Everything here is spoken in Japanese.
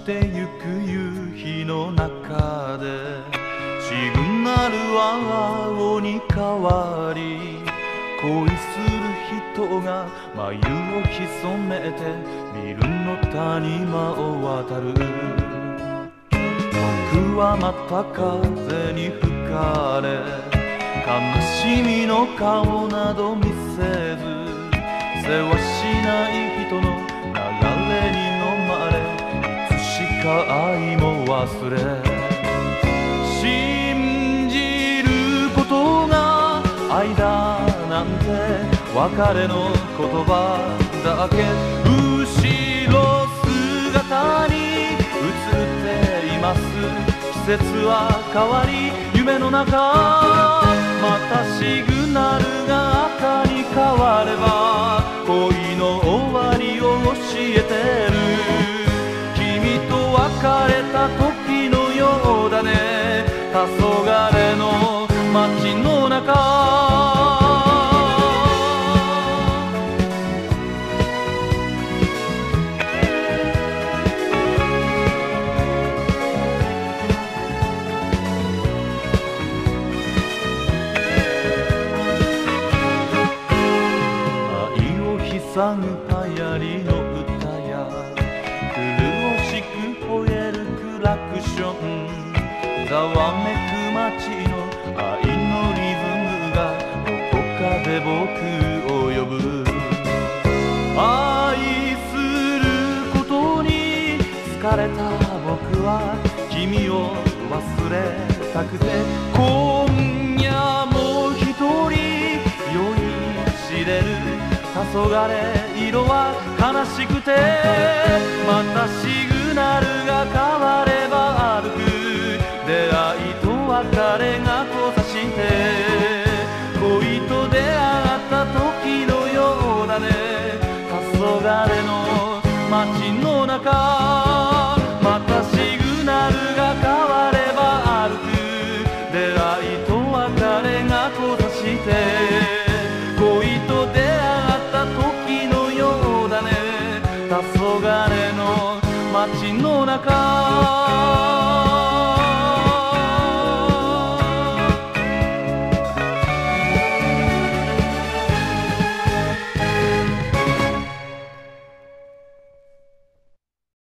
してゆく夕日の中でシグナルは青に変わり、恋する人が眉を潜めてビルの谷間を渡る。僕はまた風に吹かれ、悲しみの顔など見せず、世話しない人の流れに飲まれ、いつしか愛も忘れ、信じることが愛だなんて別れの言葉だけ。後ろ姿に映っています。季節は変わり夢の中、またシグナルが赤に変われば恋の終わりを教えてる。君と別れた時のようだね、黄昏の街の中。流行りの歌や苦しく吠えるクラクション、ざわめく街の愛のリズムがどこかで僕を呼ぶ。愛することに疲れた僕は君を忘れたくて、今夜も一人酔いしれる。黄昏色は悲しくて、またシグナルが変われば歩く。出会いと別れが交差して、恋と出会った時のようだね。黄昏の街の中、またシグナルが変われば歩く。出会いと別れが交差して、恋と出会った時のようだね。黄昏の街の中。